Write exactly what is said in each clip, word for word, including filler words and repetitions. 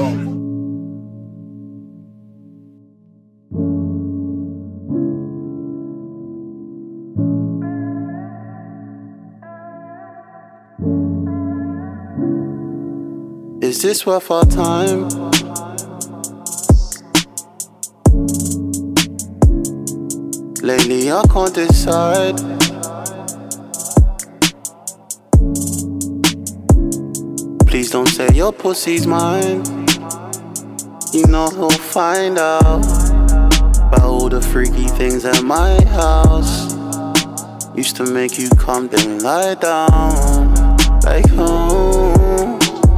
Is this worth our time? Lately I can't decide. Please don't say your pussy's mine. You know he'll find out about all the freaky things at my house. Used to make you come then lie down like home.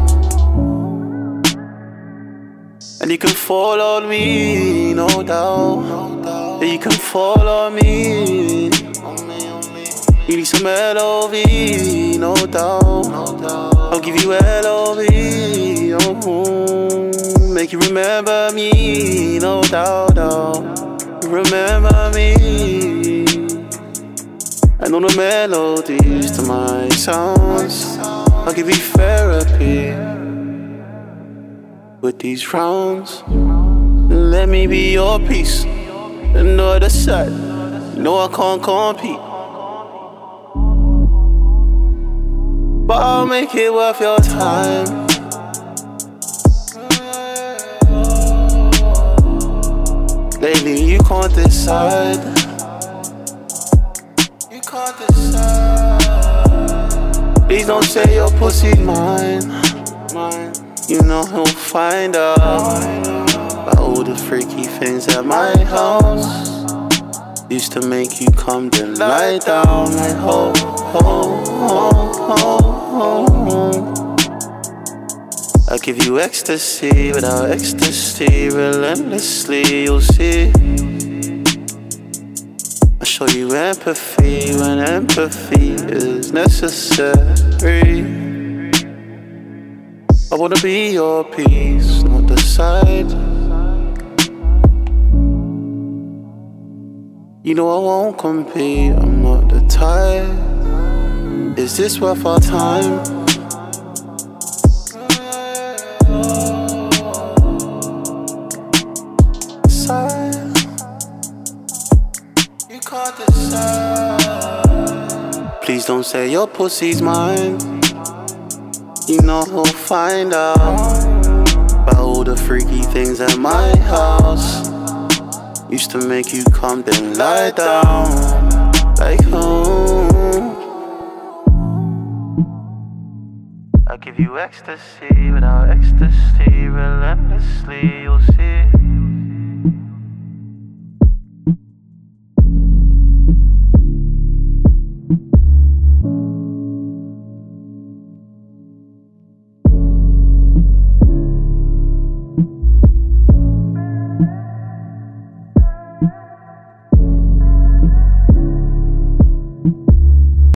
And you can fall on me, no doubt. Yeah, you can fall on me. You need some L O V, no doubt. I'll give you L O V, oh, make you remember me, no doubt, doubt. Remember me. I know the melodies to my songs. I'll give you therapy with these rounds. Let me be your peace. Another side, no I can't compete, but I'll make it worth your time. Lately you can't decide. You can't decide. Please don't say your pussy's mine. Mine. You know he'll find out about all the freaky things at my house. Used to make you come then lie down like ho, ho, ho, ho, ho. I give you ecstasy without ecstasy, relentlessly you'll see. I show you empathy when empathy is necessary. I wanna be your peace, not the side. You know I won't compete, I'm not the type. Is this worth our time? Decide. You can't decide. Please don't say your pussy's mine. You know he'll find out about all the freaky things at my house. Used to make you come then lie down like home. I give you ecstasy without ecstasy, relentlessly you'll see.